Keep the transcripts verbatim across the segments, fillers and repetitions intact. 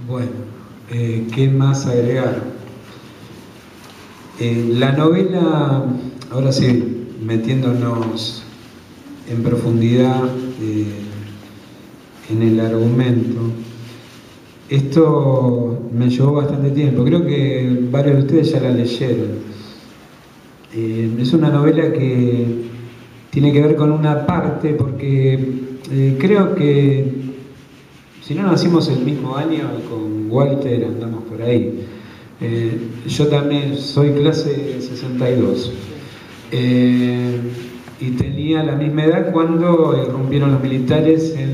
Bueno, eh, ¿qué más agregar? Eh, la novela, ahora sí, metiéndonos en profundidad eh, en el argumento, esto me llevó bastante tiempo, creo que varios de ustedes ya la leyeron. Eh, es una novela que tiene que ver con una parte, porque eh, creo que si no nacimos el mismo año con Walter, andamos por ahí. Eh, yo también soy clase sesenta y dos. Eh, y tenía la misma edad cuando irrumpieron los militares en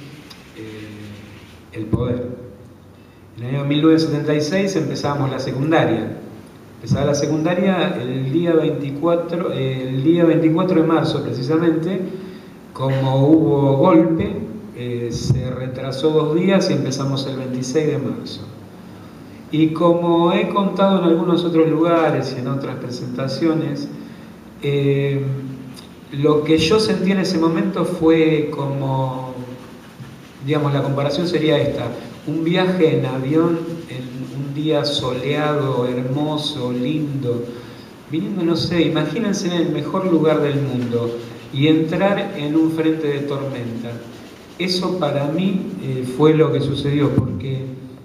eh, el poder. En el año mil novecientos setenta y seis empezábamos la secundaria. Empezaba la secundaria el día veinticuatro, el día veinticuatro de marzo precisamente, como hubo golpe, eh, se retrasó dos días y empezamos el veintiséis de marzo. Y como he contado en algunos otros lugares y en otras presentaciones, eh, lo que yo sentí en ese momento fue como, digamos, la comparación sería esta: un viaje en avión en un día soleado, hermoso, lindo, viniendo, no sé, imagínense en el mejor lugar del mundo y entrar en un frente de tormenta. Eso para mí eh, fue lo que sucedió, porque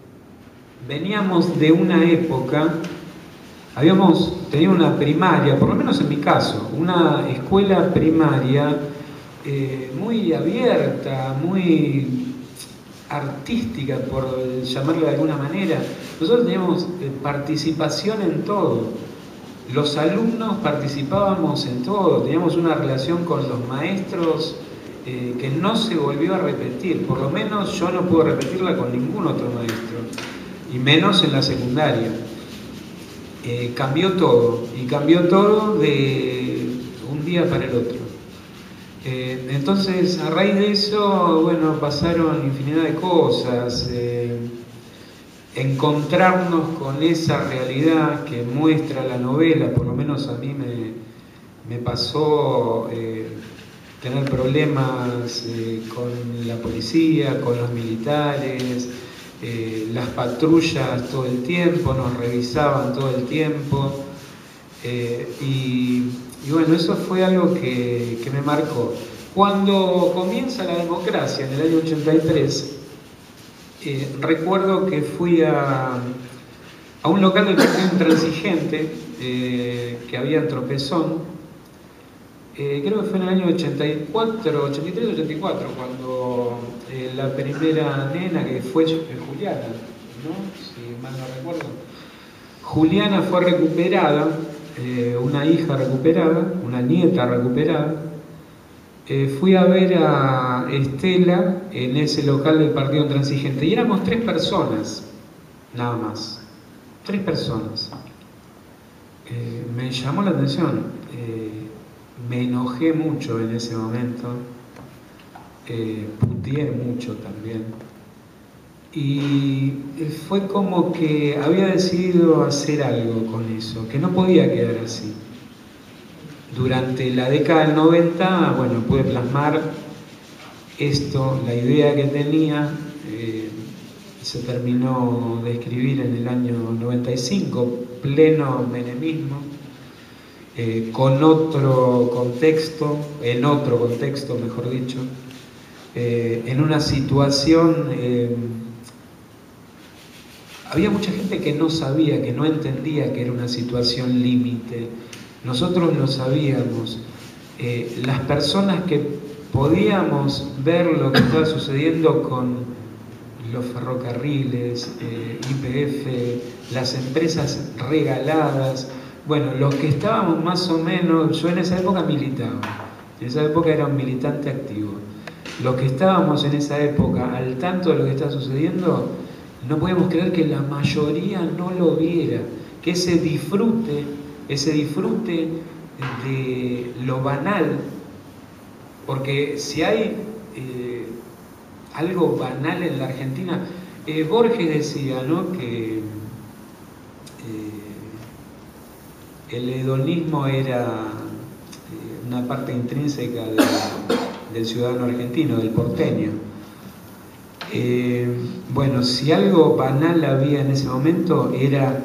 veníamos de una época, habíamos tenido una primaria, por lo menos en mi caso, una escuela primaria eh, muy abierta, muy artística, por llamarlo de alguna manera. Nosotros teníamos participación en todo, los alumnos participábamos en todo, teníamos una relación con los maestros eh, que no se volvió a repetir, por lo menos yo no puedo repetirla con ningún otro maestro, y menos en la secundaria. Eh, cambió todo, y cambió todo de un día para el otro. Eh, entonces, a raíz de eso, bueno, pasaron infinidad de cosas. Eh, encontrarnos con esa realidad que muestra la novela, por lo menos a mí me, me pasó eh, tener problemas eh, con la policía, con los militares, eh, las patrullas todo el tiempo, nos revisaban todo el tiempo. Eh, y, y bueno, eso fue algo que, que me marcó. Cuando comienza la democracia, en el año ochenta y tres, eh, recuerdo que fui a, a un local del Partido Intransigente eh, que había en Tropezón. Eh, creo que fue en el año ochenta y cuatro, ochenta y tres, ochenta y cuatro, cuando eh, la primera nena, que fue eh, Juliana, ¿no? Si mal no recuerdo. Juliana fue recuperada. Eh, una hija recuperada, una nieta recuperada. Eh, fui a ver a Estela en ese local del Partido Intransigente y éramos tres personas, nada más, tres personas. Eh, me llamó la atención, eh, me enojé mucho en ese momento, eh, puteé mucho también. Y fue como que había decidido hacer algo con eso, que no podía quedar así. Durante la década del noventa, bueno, pude plasmar esto, la idea que tenía, eh, se terminó de escribir en el año noventa y cinco, pleno menemismo, eh, con otro contexto, en otro contexto, mejor dicho, eh, en una situación... Eh, Había mucha gente que no sabía, que no entendía que era una situación límite. Nosotros lo sabíamos. Eh, las personas que podíamos ver lo que estaba sucediendo con los ferrocarriles, eh, Y P F, las empresas regaladas, bueno, los que estábamos más o menos, yo en esa época militaba, en esa época era un militante activo. Los que estábamos en esa época al tanto de lo que estaba sucediendo, no podíamos creer que la mayoría no lo viera, que ese disfrute, ese disfrute de lo banal, porque si hay eh, algo banal en la Argentina, eh, Borges decía, ¿no?, que eh, el hedonismo era eh, una parte intrínseca de, del ciudadano argentino, del porteño. Eh, bueno, si algo banal había en ese momento era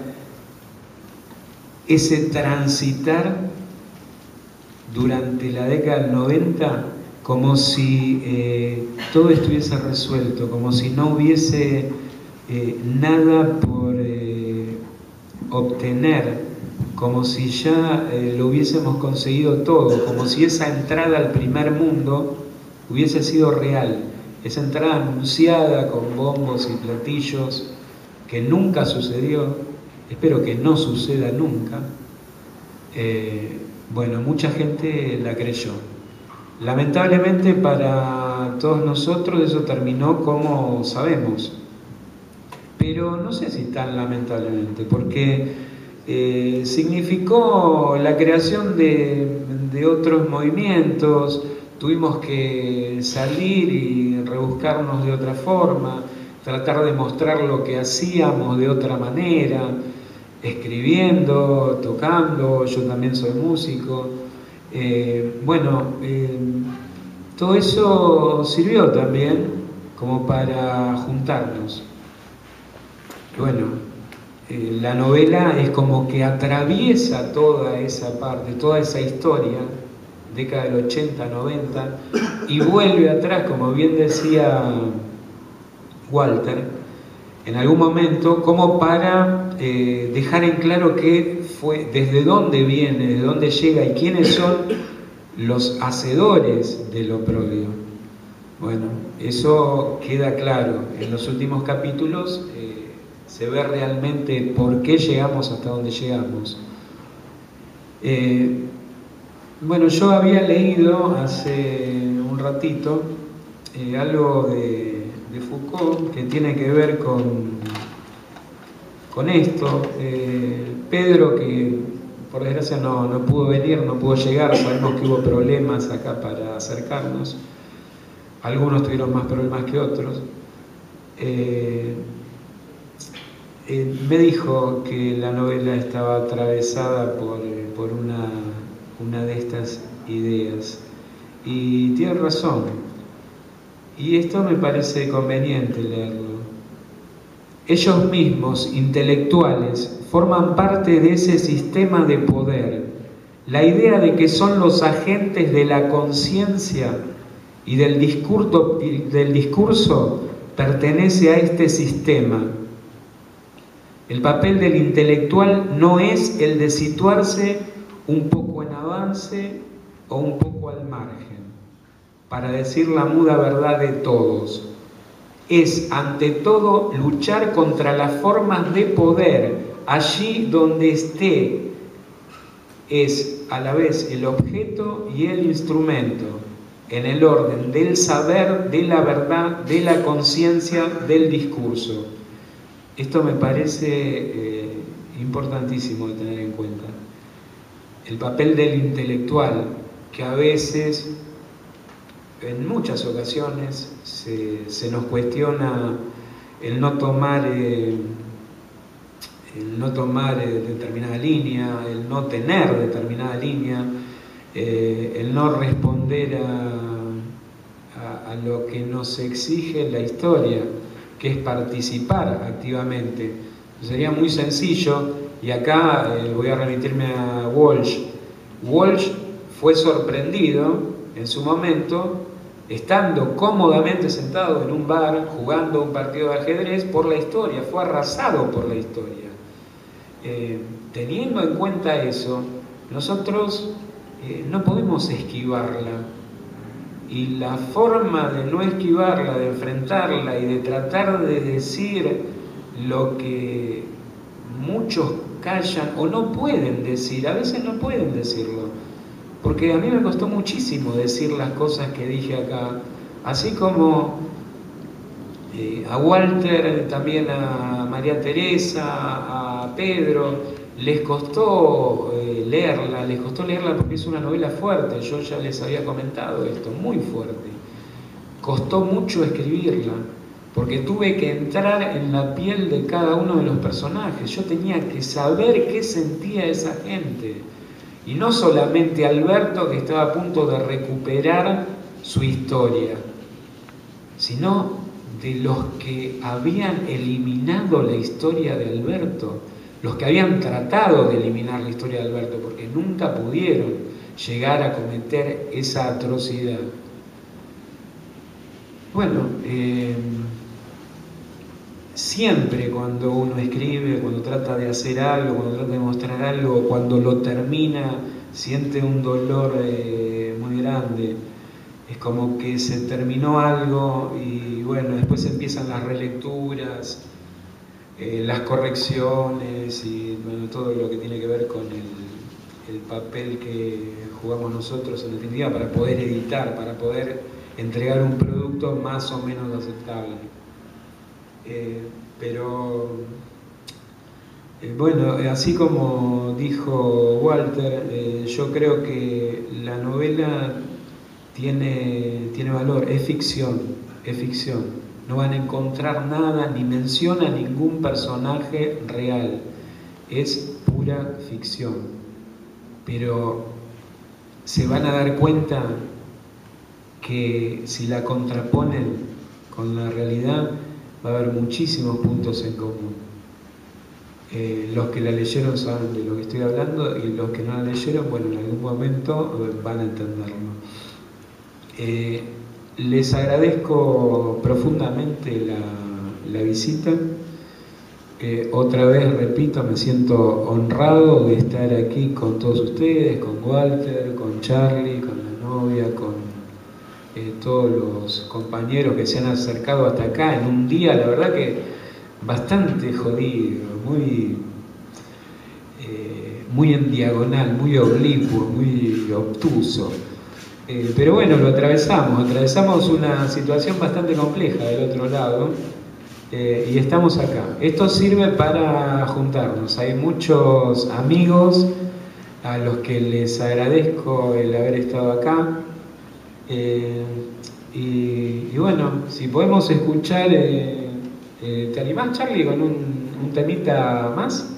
ese transitar durante la década del noventa como si eh, todo estuviese resuelto, como si no hubiese eh, nada por eh, obtener, como si ya eh, lo hubiésemos conseguido todo, como si esa entrada al primer mundo hubiese sido real, esa entrada anunciada con bombos y platillos que nunca sucedió, espero que no suceda nunca. Eh, bueno, mucha gente la creyó. Lamentablemente para todos nosotros eso terminó como sabemos, pero no sé si tan lamentablemente, porque eh, significó la creación de, de otros movimientos, tuvimos que salir y rebuscarnos de otra forma, tratar de mostrar lo que hacíamos de otra manera, escribiendo, tocando, yo también soy músico. Eh, bueno, eh, todo eso sirvió también como para juntarnos. Bueno, eh, la novela es como que atraviesa toda esa parte, toda esa historia, década del ochenta, noventa, y vuelve atrás, como bien decía Walter, en algún momento, como para eh, dejar en claro qué fue, desde dónde viene, desde dónde llega y quiénes son los hacedores del oprobio. Bueno, eso queda claro. En los últimos capítulos eh, se ve realmente por qué llegamos hasta donde llegamos. Eh, bueno, yo había leído hace un ratito eh, algo de, de Foucault que tiene que ver con, con esto. Eh, Pedro, que por desgracia no, no pudo venir, no pudo llegar, sabemos que hubo problemas acá para acercarnos, algunos tuvieron más problemas que otros, eh, eh, me dijo que la novela estaba atravesada por, por una, una de estas ideas, y tiene razón, y esto me parece conveniente leerlo. Ellos mismos, intelectuales, forman parte de ese sistema de poder. La idea de que son los agentes de la conciencia y del discurso, del discurso pertenece a este sistema. El papel del intelectual no es el de situarse un poco en avance o un poco al margen, para decir la muda verdad de todos. Es, ante todo, luchar contra las formas de poder, allí donde esté. Es, a la vez, el objeto y el instrumento, en el orden del saber, de la verdad, de la conciencia, del discurso. Esto me parece eh, importantísimo de tener en cuenta. El papel del intelectual, que a veces, en muchas ocasiones, se, se nos cuestiona el no tomar, eh, el no tomar eh, determinada línea, el no tener determinada línea, eh, el no responder a, a, a lo que nos exige la historia, que es participar activamente. Sería muy sencillo, y acá eh, voy a remitirme a Walsh. Walsh fue sorprendido en su momento, estando cómodamente sentado en un bar, jugando un partido de ajedrez, por la historia, fue arrasado por la historia. Eh, teniendo en cuenta eso, nosotros eh, no podemos esquivarla. Y la forma de no esquivarla, de enfrentarla y de tratar de decir lo que muchos callan o no pueden decir, a veces no pueden decirlo, porque a mí me costó muchísimo decir las cosas que dije acá, así como eh, a Walter, también a María Teresa, a Pedro, les costó eh, leerla, les costó leerla porque es una novela fuerte, yo ya les había comentado esto, muy fuerte. Costó mucho escribirla, porque tuve que entrar en la piel de cada uno de los personajes, yo tenía que saber qué sentía esa gente. Y no solamente Alberto, que estaba a punto de recuperar su historia, sino de los que habían eliminado la historia de Alberto, los que habían tratado de eliminar la historia de Alberto, porque nunca pudieron llegar a cometer esa atrocidad. Bueno, eh, siempre cuando uno escribe, cuando trata de hacer algo, cuando trata de mostrar algo, cuando lo termina, siente un dolor eh, muy grande. Es como que se terminó algo y bueno, después empiezan las relecturas, eh, las correcciones y bueno, todo lo que tiene que ver con el, el papel que jugamos nosotros en definitiva para poder editar, para poder entregar un producto más o menos aceptable. Eh, pero eh, bueno, así como dijo Walter, eh, yo creo que la novela tiene, tiene valor, es ficción, es ficción. No van a encontrar nada, ni menciona ningún personaje real, es pura ficción. Pero se van a dar cuenta que si la contraponen con la realidad, va a haber muchísimos puntos en común. Eh, los que la leyeron saben de lo que estoy hablando y los que no la leyeron, bueno, en algún momento van a entenderlo. Eh, les agradezco profundamente la, la visita. Eh, otra vez, repito, me siento honrado de estar aquí con todos ustedes, con Walter, con Charlie, con la novia, con eh, todos los compañeros que se han acercado hasta acá en un día, la verdad que bastante jodido, muy, eh, muy en diagonal, muy oblicuo, muy obtuso. Eh, pero bueno, lo atravesamos, atravesamos una situación bastante compleja del otro lado eh, y estamos acá. Esto sirve para juntarnos. Hay muchos amigos a los que les agradezco el haber estado acá. Eh, y, y bueno, si podemos escuchar, eh, eh, ¿te animás, Charlie, con un, un temita más?